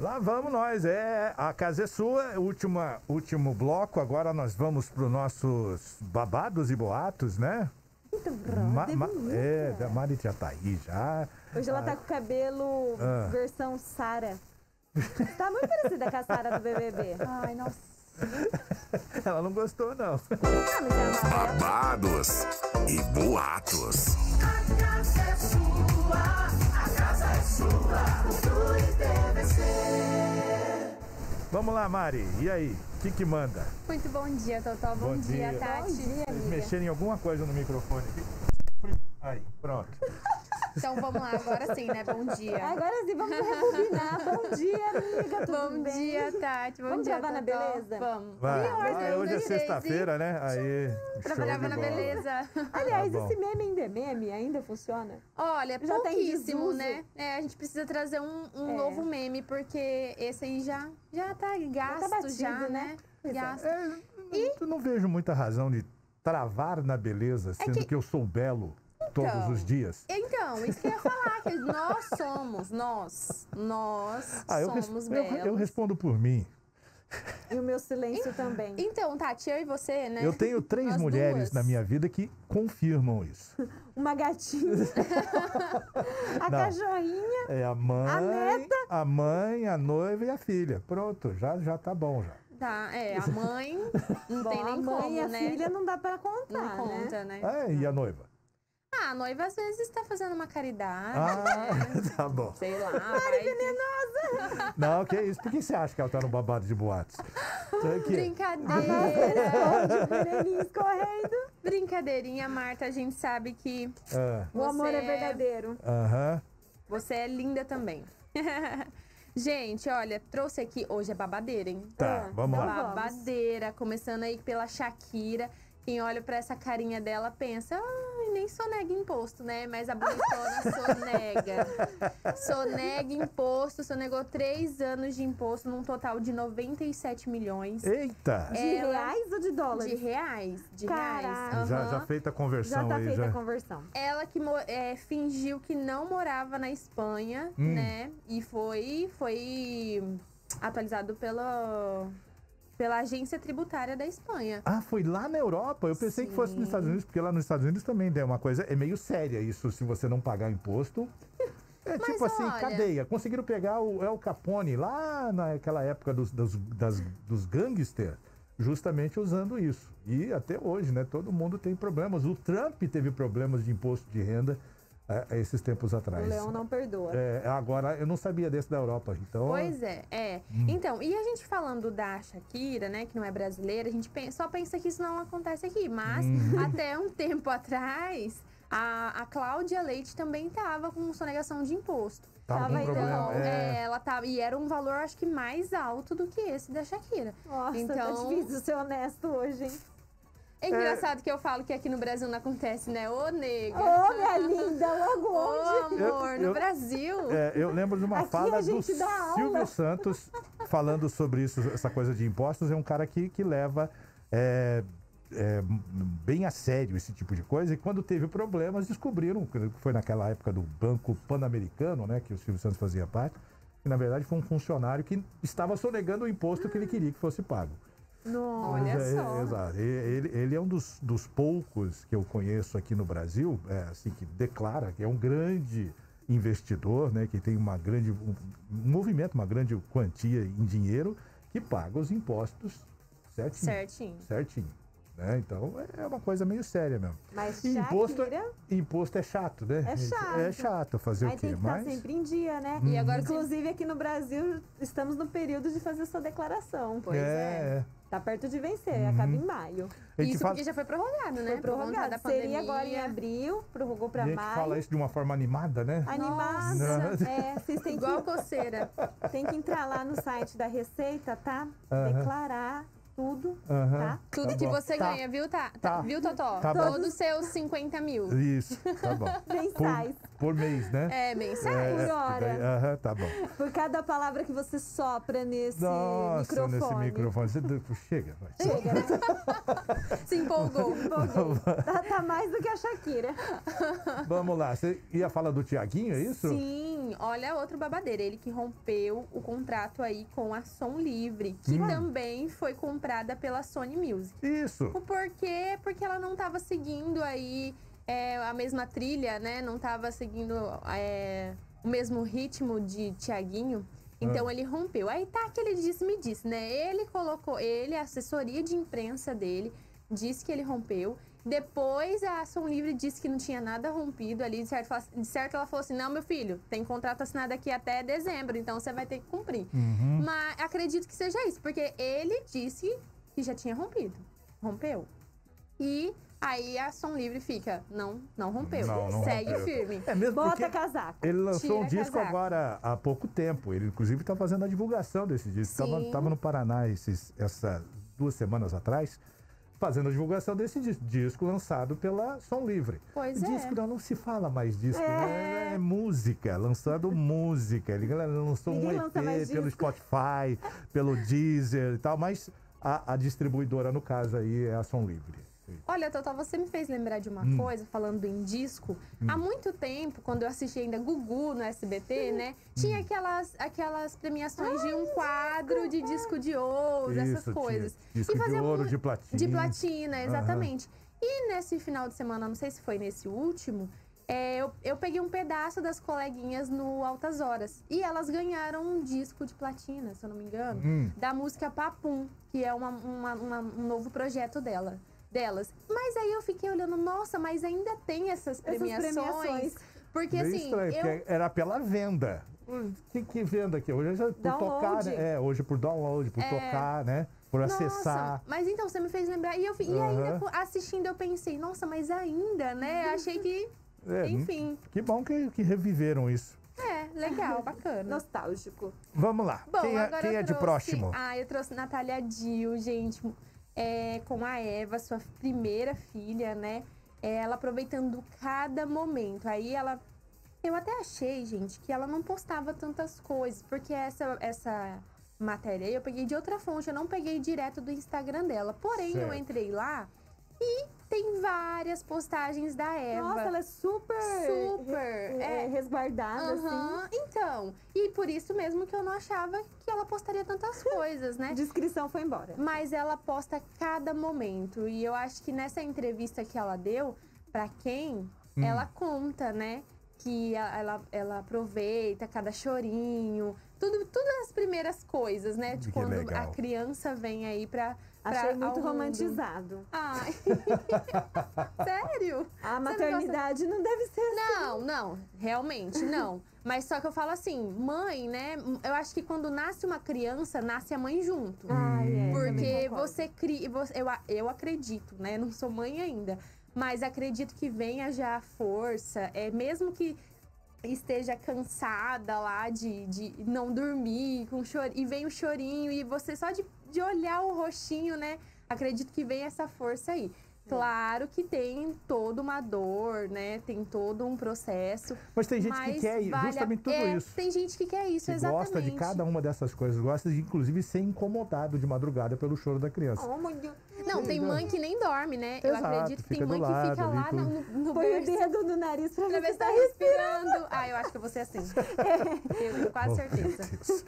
Lá vamos nós, a casa é sua, último bloco, agora nós vamos para os nossos babados e boatos, né? Da Mari já tá aí, já. Hoje ela tá com o cabelo versão Sara. Tá muito parecida com a Sara do BBB. Ai, nossa. Ela não gostou, não. Babados e boatos. A casa é sua, a casa é sua, Cultura e TVC. Vamos lá, Mari, e aí? O que manda? Muito bom dia, Totó. Bom dia, Tati. Bom dia, amiga. Mexerem em alguma coisa no microfone aqui. Aí, pronto. Então vamos lá, agora sim, né? Bom dia. Agora sim, vamos rebobinar. Bom dia, amiga. Tudo Bom bem? dia, Tati. Bom Vamos dia, trabalhar na Totó. beleza? Vamos. Vai. Hoje é Daisy. sexta-feira, né? Aí, Trabalhava na show de bola. beleza. Aliás, Tá bom. esse meme ainda é meme? Ainda funciona? Olha, Já tem pouquíssimo, desuso. né? A gente precisa trazer um novo meme, porque esse aí já tá gasto, batido, né? Pois é. Gasto. Eu não vejo muita razão de travar na beleza, sendo que eu sou belo todos os dias. Então, isso que eu ia falar, que nós somos belos. Eu respondo por mim. E o meu silêncio também. Então, Tati, eu e você, né? Eu tenho 3 Nós mulheres duas. na minha vida que confirmam isso. Uma gatinha. A Não. cachorrinha. É a mãe, A neta. a mãe, a noiva e a filha. Pronto, já tá bom já. Tá, a mãe não tem Bom, nem a mãe como, e a né? filha não dá pra contar, Não conta, né? E a noiva? Ah, a noiva às vezes tá fazendo uma caridade, Tá bom. sei lá. Venenosa! Não, que isso? Por que você acha que ela tá no babado de boatos? Brincadeira! Onde o veneninho escorrendo. Brincadeirinha, Marta, a gente sabe que O amor é verdadeiro. Aham. você é linda também. Gente, olha, trouxe aqui, hoje é babadeira, hein? Tá, vamos lá. Babadeira, começando aí pela Shakira. Quem olha pra essa carinha dela pensa, ai, nem sonega imposto, né? Mas a bonitona sonega. Sonega imposto, sonegou 3 anos de imposto num total de 97 milhões. Eita! De reais ou de dólares? De reais, de Caraca. reais. Já Aham. feita a conversão Já tá aí, feita já. a conversão. Ela que fingiu que não morava na Espanha, né? E foi atualizado pela agência tributária da Espanha. Ah, foi lá na Europa? Eu pensei que fosse nos Estados Unidos, porque lá nos Estados Unidos também é uma coisa, é meio séria isso, se você não pagar imposto. É Mas tipo assim, olha- cadeia. Conseguiram pegar o El Capone lá naquela época dos gangsters, justamente usando isso. E até hoje, né? Todo mundo tem problemas. O Trump teve problemas de imposto de renda esses tempos atrás. O Leão não perdoa. Agora, eu não sabia desse da Europa, então... Pois é. Então, e a gente falando da Shakira, né, que não é brasileira, a gente só pensa que isso não acontece aqui. Mas, até um tempo atrás, a Cláudia Leite também tava com sonegação de imposto. Tava com problema. Ela tava, e era um valor, acho que, mais alto do que esse da Shakira. Nossa, então, tá difícil ser honesto hoje, hein? é engraçado que eu falo que aqui no Brasil não acontece, né? Ô, nega! Ô, minha linda, logo Ô, onde? amor, no Brasil! Eu lembro de uma Aqui fala a do gente dá aula. Silvio Santos falando sobre isso, essa coisa de impostos. É um cara que leva bem a sério esse tipo de coisa. E quando teve problemas, descobriram, que foi naquela época do Banco Pan-Americano, né, que o Silvio Santos fazia parte, que na verdade foi um funcionário que estava sonegando o imposto que ele queria que fosse pago. Olha só. Exato. Ele é um dos poucos que eu conheço aqui no Brasil, assim, que declara que é um grande investidor, né, que tem um movimento, uma grande quantia em dinheiro, que paga os impostos certinho. Né? Então é uma coisa meio séria mesmo. Mas E Shakira... imposto é chato, né? É chato. É chato fazer Aí o quê? tem que estar sempre em dia, né? E agora, Inclusive, aqui no Brasil, estamos no período de fazer sua declaração. Pois é. Tá perto de vencer, acaba em maio. A gente Isso fala- porque já foi prorrogado, né? Foi Por conta prorrogado. da Seria pandemia. agora em abril, prorrogou pra A gente maio. fala isso de uma forma animada, né? Animada. Nossa. Vocês têm Igual coceira. tem que entrar lá no site da Receita, tá? Aham. Declarar tudo, Aham. tá? Tudo Tá que bom. você Tá. ganha, viu, Tá. viu, Totó? Tá bom. Todos os seus 50 mil. Isso, tá bom. Mensais. Por mês, né? É, mensais. Por hora. Aham, tá bom. Por cada palavra que você sopra nesse Nossa, nesse microfone. microfone. Chega, vai. Chega, né? Se empolgou. Empolguei. Tá mais do que a Shakira. Vamos lá. Você ia falar do Tiaguinho, é isso? Sim, olha outro babadeiro. Ele que rompeu o contrato aí com a Som Livre, que também foi comprada pela Sony Music. Isso. O porquê? Porque ela não estava seguindo aí a mesma trilha, né? Não estava seguindo o mesmo ritmo de Tiaguinho. Então ele rompeu. Aí tá que ele disse, né? Ele colocou, a assessoria de imprensa dele, disse que ele rompeu. Depois a Som Livre disse que não tinha nada rompido ali. De certo ela falou assim, não, meu filho, tem contrato assinado aqui até dezembro, então você vai ter que cumprir. Mas acredito que seja isso, porque ele disse que já tinha rompido. Rompeu. E aí a Som Livre fica, não rompeu. Não Segue rompeu. firme. É mesmo Bota porque casaco. ele lançou um Tira disco casaco. agora há pouco tempo. Ele, inclusive, está fazendo a divulgação desse disco. Sim. Tava no Paraná essas 2 semanas atrás, fazendo a divulgação desse disco lançado pela Som Livre. Pois Disco é. não se fala mais disco, né? É música, lançando música. Ele lançou Ninguém um lança EP mais pelo disco. Spotify, pelo Deezer e tal, mas a distribuidora, no caso aí, é a Som Livre. Olha, Totó, você me fez lembrar de uma coisa, falando em disco. Há muito tempo, quando eu assisti ainda Gugu no SBT, né? Tinha aquelas premiações de um quadro de disco de ouro, essas Isso, coisas. tinha disco E de fazia ouro, mu- de platina. De platina, exatamente. E nesse final de semana, não sei se foi nesse último, eu peguei um pedaço das coleguinhas no Altas Horas. E elas ganharam um disco de platina, se eu não me engano, da música Papum, que é um novo projeto delas. Mas aí eu fiquei olhando, nossa, mas ainda tem essas premiações. Porque Meio assim, estranho, porque era pela venda. Que venda aqui? Hoje é por Download. tocar, né? Hoje por download, por tocar, né? Por acessar. Nossa, mas então você me fez lembrar. E ainda assistindo eu pensei, nossa, mas ainda, né? Achei que, enfim. Que bom que reviveram isso. Legal, bacana. Nostálgico. Vamos lá. Bom, quem agora é eu de trouxe- próximo? Eu trouxe Natália Dill, gente, com a Eva, sua primeira filha, né? Ela aproveitando cada momento. Aí eu até achei, gente, que ela não postava tantas coisas, porque essa matéria eu peguei de outra fonte, eu não peguei direto do Instagram dela. Porém, eu Certo. entrei lá e tem várias postagens da Eva. Nossa, ela é super resguardada, Aham, então. E por isso mesmo que eu não achava que ela postaria tantas coisas, né? assim. Descrição foi embora. Mas ela posta cada momento. E eu acho que nessa entrevista que ela deu, pra quem, ela conta, né? Que ela aproveita cada chorinho. Tudo as primeiras coisas, né? De Que quando legal. a criança vem aí pra Achei muito ao mundo. romantizado. Ai, sério? A Você não maternidade não deve ser assim. não, realmente não. Mas só que eu falo assim, mãe, né? Eu acho que quando nasce uma criança, nasce a mãe junto. Também Porque concordo. você cria. Eu acredito, né? Não sou mãe ainda. Mas acredito que venha já a força. Mesmo que esteja cansada lá de não dormir, e vem o chorinho, e você só de olhar o rostinho, né? Acredito que vem essa força aí. Claro que tem toda uma dor, né? Tem todo um processo. Mas tem gente que mas quer justamente tudo isso. Tem gente que quer isso, Que exatamente. gosta de cada uma dessas coisas. Gosta de, inclusive, ser incomodado de madrugada pelo choro da criança. Oh, meu Deus. Não, tem mãe que nem dorme, né? Eu Exato, acredito que tem fica mãe do que lado fica ali, lá tudo. no Põe o berço dedo no nariz pra pra ver ver se se tá tá respirando. Eu acho que eu vou ser assim. Eu tenho quase Oh, certeza. meu Deus.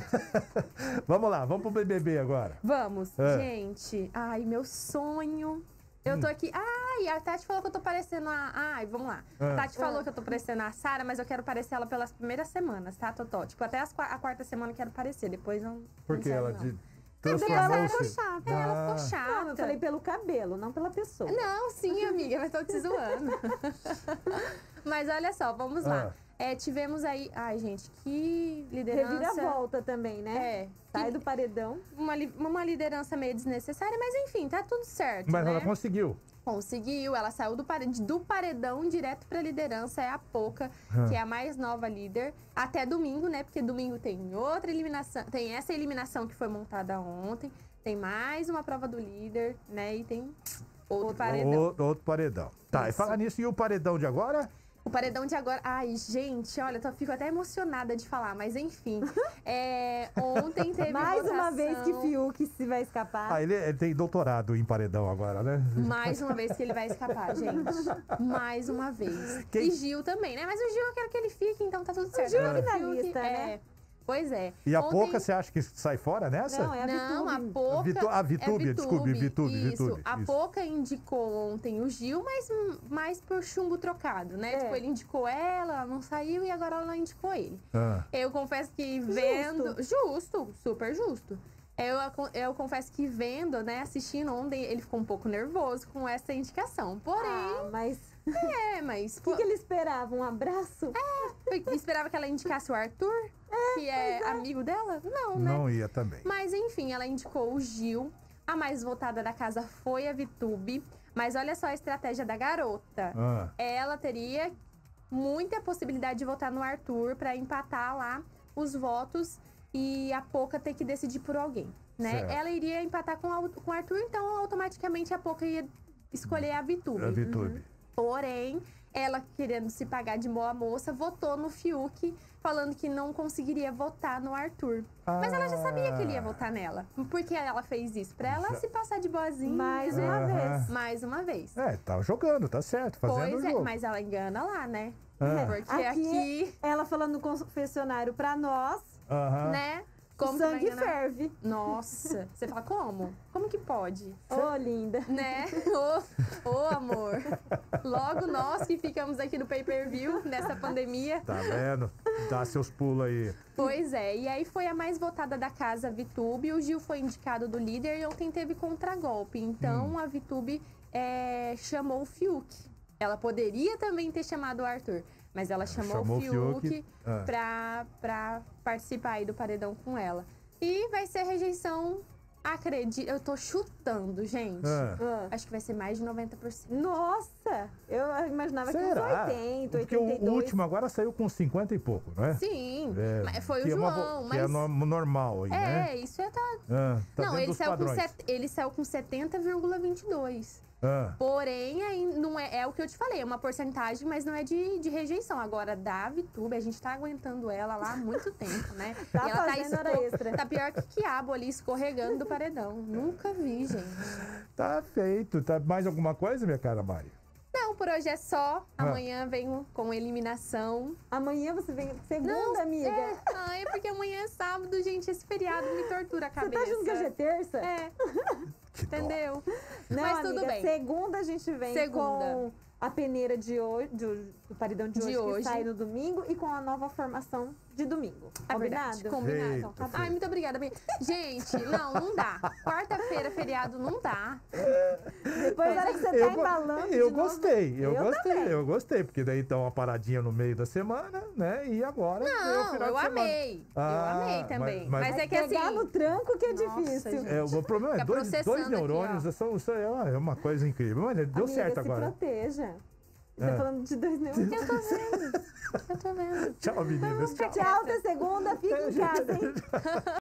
Vamos lá, vamos pro BBB agora. Vamos, É. gente. Ai, meu sonho. Eu tô aqui. Ai, a Tati falou que eu tô parecendo a. Ai, vamos lá. A Tati falou que eu tô parecendo a Sara, mas eu quero parecer ela pelas primeiras semanas, tá, Totó? Tipo, até a quarta semana eu quero parecer. Depois não. Porque não ela serve, não. transformou-se. ficou chata. Ela ficou Não, chata. eu falei pelo cabelo, não pela pessoa. Não, sim, amiga, mas tô te zoando. Mas olha só, vamos lá. Tivemos aí... Ai, gente, que liderança... Reviravolta também, né? É. Sai do paredão. Uma liderança meio desnecessária, mas enfim, tá tudo certo, Mas né? ela conseguiu. Conseguiu, ela saiu do paredão direto pra liderança, é a Poca, que é a mais nova líder, até domingo, né? Porque domingo tem outra eliminação, tem essa eliminação que foi montada ontem, tem mais uma prova do líder, né? E tem outro paredão. Outro paredão. Tá, e Isso. fala nisso, e o paredão de agora? O paredão de agora... Ai, gente, olha, eu fico até emocionada de falar, mas enfim. Ontem teve Mais uma votação. vez que Fiuk se vai escapar. Ah, ele tem doutorado em paredão agora, né? Mais uma vez que ele vai escapar, gente. Mais uma vez. Quem- E Gil também, né? Mas o Gil eu quero que ele fique, então tá tudo certo. Gil é Agora o finalista, Fiuk, né? Pois é. E a Ontem- Poca, você acha que sai fora nessa? Não, é a Não, a Vitube. Poca... A Vitube, desculpe, Vitube, Isso, Vitube, a isso. Poca indicou ontem o Gil, mas mais por chumbo trocado, né? É. Tipo, ele indicou ela não saiu e agora ela indicou ele. Ah. Eu confesso que vendo... Justo, super justo. Eu confesso que vendo, né, assistindo ontem, ele ficou um pouco nervoso com essa indicação. Porém, Ah, mas mas... o que ele esperava? Um abraço? Esperava que ela indicasse o Arthur, que é amigo dela? Não, né? Não ia também. Mas enfim, ela indicou o Gil. A mais votada da casa foi a Vitube. Mas olha só a estratégia da garota. Ah. Ela teria muita possibilidade de votar no Arthur pra empatar lá os votos e a Poca ter que decidir por alguém, né? Certo. Ela iria empatar com o Arthur, então automaticamente a Poca ia escolher a Vitube. A Vitube. Porém, ela, querendo se pagar de boa moça, votou no Fiuk, falando que não conseguiria votar no Arthur. Mas ela já sabia que ele ia votar nela. Por que ela fez isso? Pra ela se passar de boazinha. Mais uma vez. Mais uma vez. É, tá jogando, tá certo, fazendo Pois o é, jogo. mas ela engana lá, né? Ah. Porque aqui, Ela falando no confessionário pra nós, Aham. né? o Como que vai sangue enganar? ferve. Nossa, você fala como? Como que pode? Ô, linda. Né? Ô, amor. Logo nós que ficamos aqui no pay-per-view nessa pandemia. Tá vendo? Dá seus pulos aí. Pois é, e aí foi a mais votada da casa, a Vitube. O Gil foi indicado do líder e ontem teve contragolpe. Então a Vitube chamou o Fiuk. Ela poderia também ter chamado o Arthur, mas ela chamou o Fiuk pra participar aí do paredão com ela. E vai ser rejeição, acredito. Eu tô chutando, gente. Ah. Acho que vai ser mais de 90%. Nossa, eu imaginava que Será? uns 80, Porque 82. o último agora saiu com 50 e pouco, não é? Sim, É, mas foi que o é uma João. que mas é normal aí, né? isso é tá. Tá Não, dentro ele dos saiu, padrões. ele saiu com 70,22. Porém, aí não é o que eu te falei, é uma porcentagem, mas não é de rejeição. Agora, da Vitube, a gente tá aguentando ela lá há muito tempo, né? Tá e ela fazendo hora extra. tá pior que quiabo ali, escorregando do paredão. Nunca vi, gente. Tá feito. Tá mais alguma coisa, minha cara Mari? Não, por hoje é só. Amanhã venho com eliminação. Amanhã você vem segunda, amiga. É porque amanhã é sábado, gente. Esse feriado me tortura a Você cabeça. tá achando que hoje é terça? É, Que dó. entendeu? Não, Mas amiga, tudo bem. segunda a gente vem Segunda. com a peneira de hoje, do paredão de hoje, que sai no domingo, e com a nova formação de domingo. É verdade, Combinado? combinado. Feito, Tá bom. feito. Ai, muito obrigada, amiga. Gente, não dá. Quarta-feira, feriado, não dá. Depois, na hora que você tá embalando eu de novo, gostei, também. eu gostei, porque daí tá uma paradinha no meio da semana, né? E agora é o Não, final eu de semana. amei. Eu amei também. mas- Mas é que assim... Pegar no tranco que é Nossa, difícil. gente. O problema é Fica dois processando neurônios, aqui, isso é uma coisa incrível. Mas deu Amiga, certo se agora. proteja. Você É. tá falando de 2 neurônios. Eu tô vendo. Tchau, meninas. Tchau. Tchau, até segunda. Fique em casa, hein?